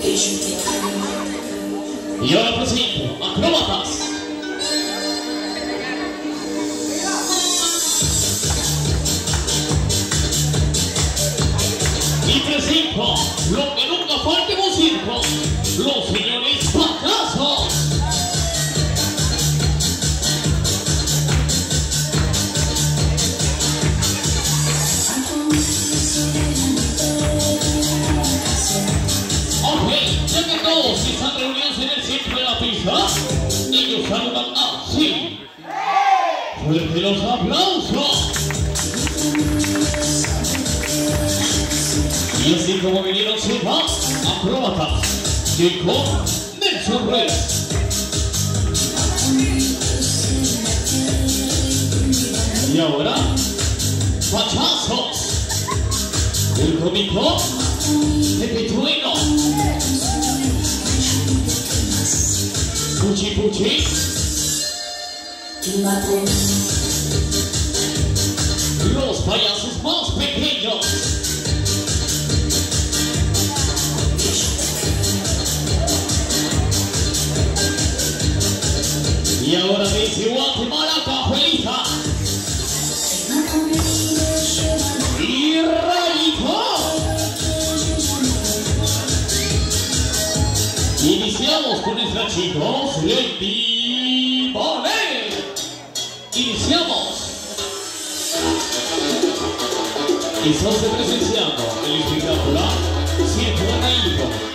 Y ahora presento Acróbatas. Y presento lo que nunca falta en un circo, los señores payasos. Ok, ya que todos están reunidos en el centro de la pista, ellos saludan así. Fuerte los aplausos. Y así como vinieron se va Acróbatas, llegó Nelson Reyes. Y ahora, Payasos, el cómico Pepe Trueno, Puchi Puchi, los payasos más pequeños. Y ahora dice Guatemala, Cajuelita y Rayito. Iniciamos con nuestra chicos Lady Ballet. Iniciamos. Estás presenciando el espectacular Circo Rayito.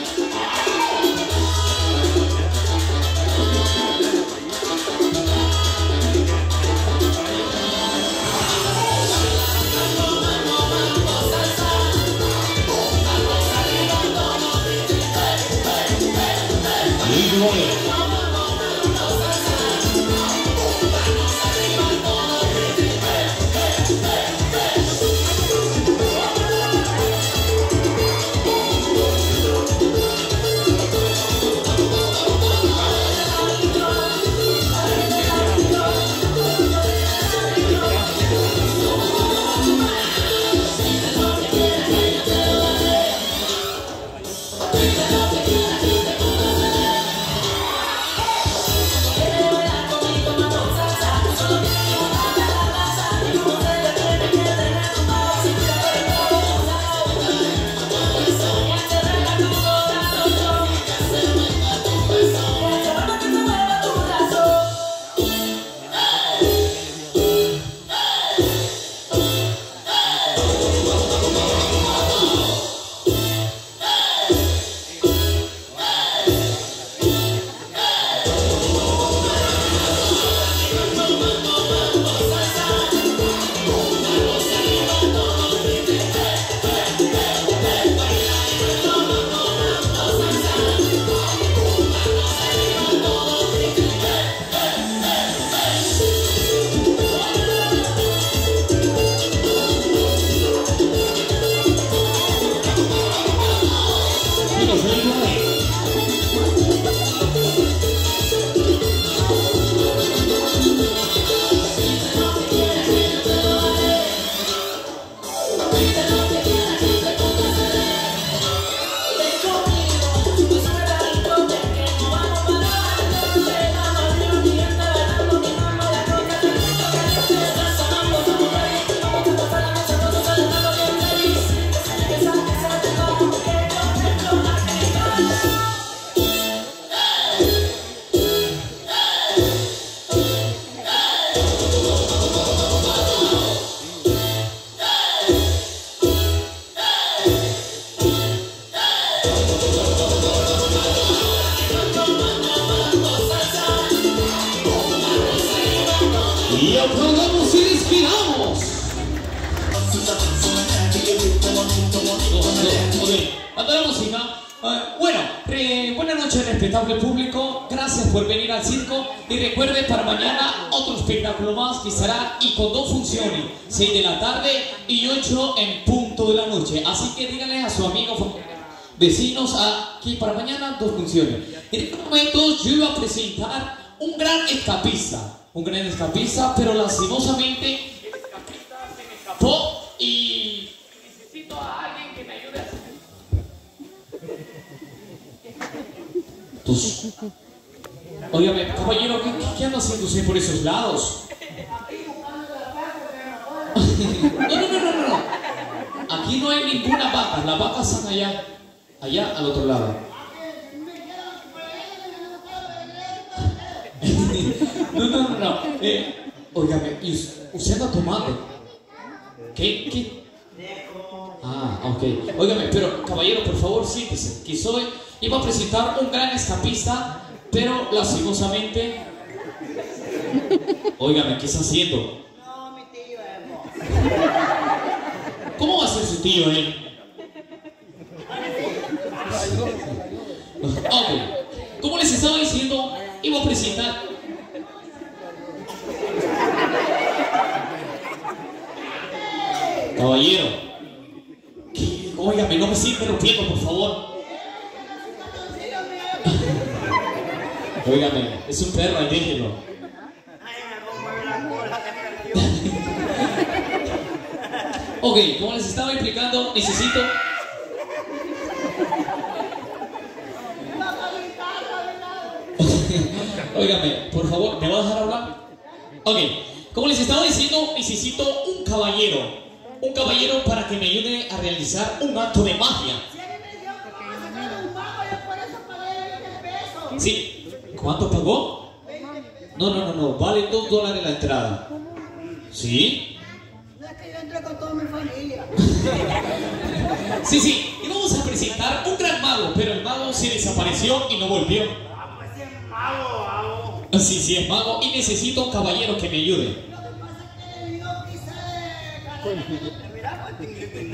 Y aplaudamos y respiramos. Anda la música. Bueno, buenas noches respetable público. Gracias por venir al circo. Y recuerde para mañana otro espectáculo más que estará y con 2 funciones, 6 de la tarde y 8 en punto de la noche. Así que díganle a su amigo, vecinos, aquí para mañana 2 funciones. En estos momentos yo iba a presentar un gran escapista, pero lastimosamente el escapista se me escapó y necesito a alguien que me ayude a hacer. Pues, óigame, caballero, ¿qué anda haciendo usted por esos lados? No. Aquí no hay ninguna vaca. Las vacas están allá al otro lado. No. Óigame, ¿usted anda tomando? ¿Qué? Ah, ok. Óigame, pero caballero, por favor, siéntese. Que iba a presentar un gran escapista, pero lastimosamente. Óigame, ¿qué está haciendo? No, mi tío, ¿Cómo va a ser su tío, Ok. Como les estaba diciendo, iba a presentar. Caballero, óigame, no me siga interrumpiendo, por favor. Óigame, es un perro, ahí déjelo. Ok, como les estaba explicando, necesito. Óigame, por favor, ¿me va a dejar hablar? Ok, como les estaba diciendo, necesito un caballero. Un caballero para que me ayude a realizar un acto de magia. Sí. ¿Cuánto pagó? No. Vale $2 la entrada. ¿Sí? No es que yo entré con toda mi familia. Sí. Y vamos a presentar un gran mago, pero el mago se desapareció y no volvió. Pues si es mago. Sí, es mago y necesito un caballero que me ayude. Lo que pasa es que yo quise... Mira, pues...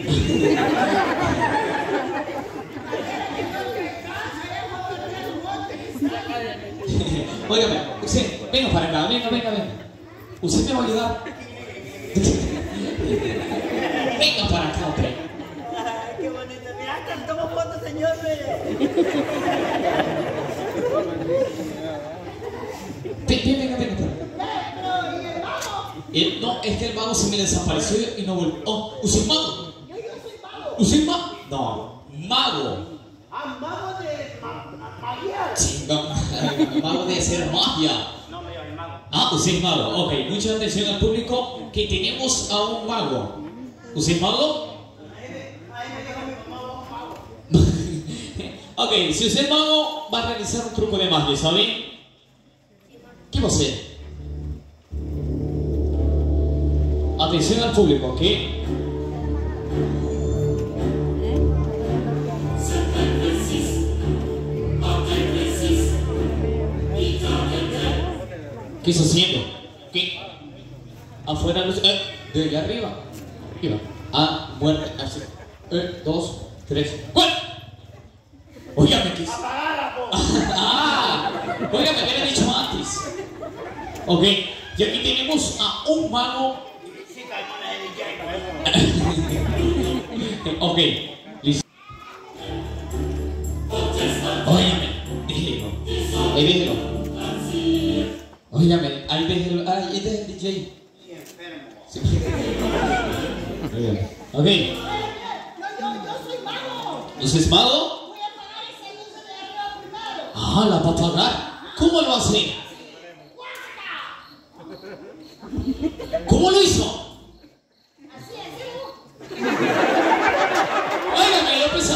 Óigame, usted, venga para acá, venga. Usted me va a ayudar. Venga para acá, hombre. Ay, qué bonito. Mira, hasta le tomo fotos, señor. Venga. Pero, ¿y el mago? No, es que el mago se me desapareció y no volvió. Oh, ¿usted es mago? Yo soy mago. ¿Usted es mago? No, mago. Mago de magia. Chinga, mago de hacer magia. No, me llamo el mago. Ah, usted es mago. Ok, mucha atención al público que tenemos a un mago. ¿Usted es mago? Ahí me dijo mi mamá, mago. Ok, si usted es mago, va a realizar un truco de magia, ¿sabe? ¿Qué va a hacer? Atención al público, ¿ok? ¿Qué está haciendo? ¿Qué? Afuera luz. De allá arriba. Muerte. Así. 2, 3. ¡Cuál! Óigame, ¿qué es? Óigame, me había dicho antes. Ok, y aquí tenemos a un mago. Ok, listo. Óigame, déjelo. Ahí déjelo. Óigame, ahí déjelo. Ahí este es el DJ. Sí, enfermo. Sí. Ok. Yo soy mago. ¿Usted es mago? Voy a pagar ese luce de arriba primero. Ah, la va a pagar. ¿Cómo lo hace? ¿Cómo lo hizo? Así es. Óigame,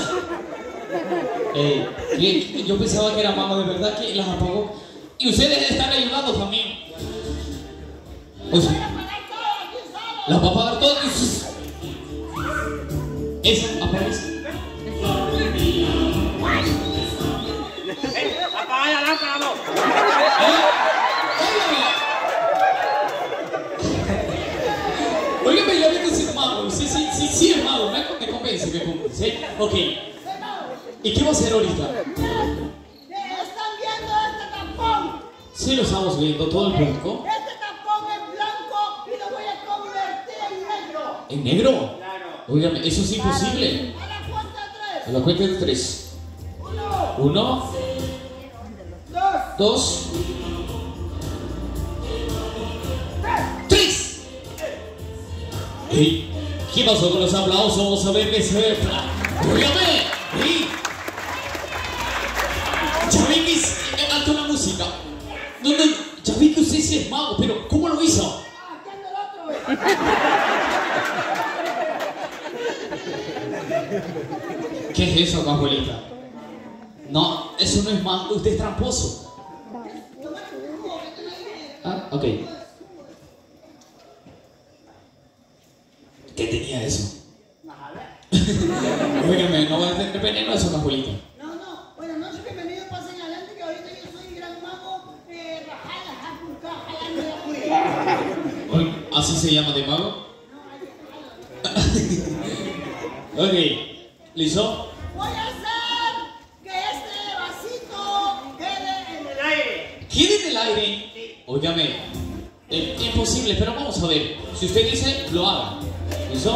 yo pensaba que era mago de verdad que las apagó. Y ustedes están ayudando también. O sea, las va a pagar todas. Eso, aparece. Apaga la lámpara, no. Óigame, yo vi que es mago. Sí, es mago. Me convence. ¿Sí? Ok. ¿Y qué va a hacer ahorita? ¿Están viendo este tampón? Sí, lo estamos viendo, todo el público. Este tampón es blanco y lo voy a convertir en negro. ¿En negro? Claro. Óigame, eso es imposible. A la cuenta de 3. A la cuenta de 3. 1, 2, 3. ¿Qué pasó con los aplausos? Vamos a ver qué se ve. Óigame. Ya ven Mago, pero ¿cómo lo hizo? Ah, aquí anda el otro, güey. ¿Qué es eso, Cajuelita? No, eso no es mago, usted es tramposo. Ah, ok. ¿Qué tenía eso? Óigame, no va a tener veneno eso, Cajuelita. No. Buenas noches, bienvenidos, pasen adelante, que ahorita yo soy el gran mago Rajala, Japurka, Jalando de Apurí. Oye, ¿así se llama de mago? Ok, ¿listo? Voy a hacer que este vasito quede en el aire. ¿Quiere en el aire? Óigame, imposible, pero vamos a ver. Si usted dice, lo haga. ¿Listo?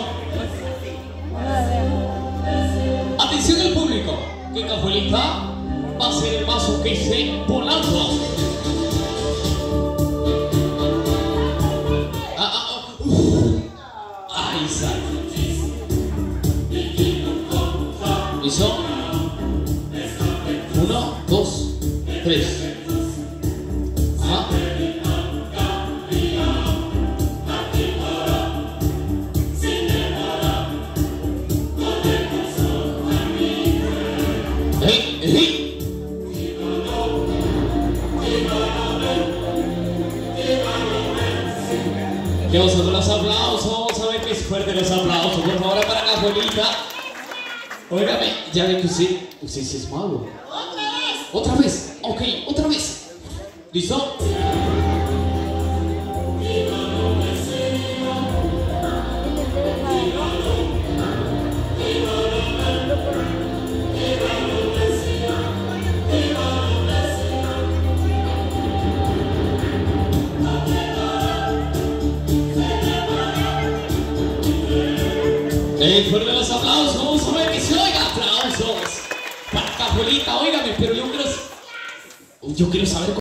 Atención al público, que Cajuelita va a ser el vaso que esté volando. Ahí sale. ¿Listo? 1, 2, 3. Ajá. Que vosotros los aplausos, vamos a ver que es fuerte los aplausos, por favor, para Cajuelita. Óigame, ya ven que usted sí es mago. ¿Otra vez? Ok, otra vez. ¿Listo? Fuerte los aplausos, vamos a ver que se oiga. Aplausos para Cajuelita, óigame, pero yo quiero saber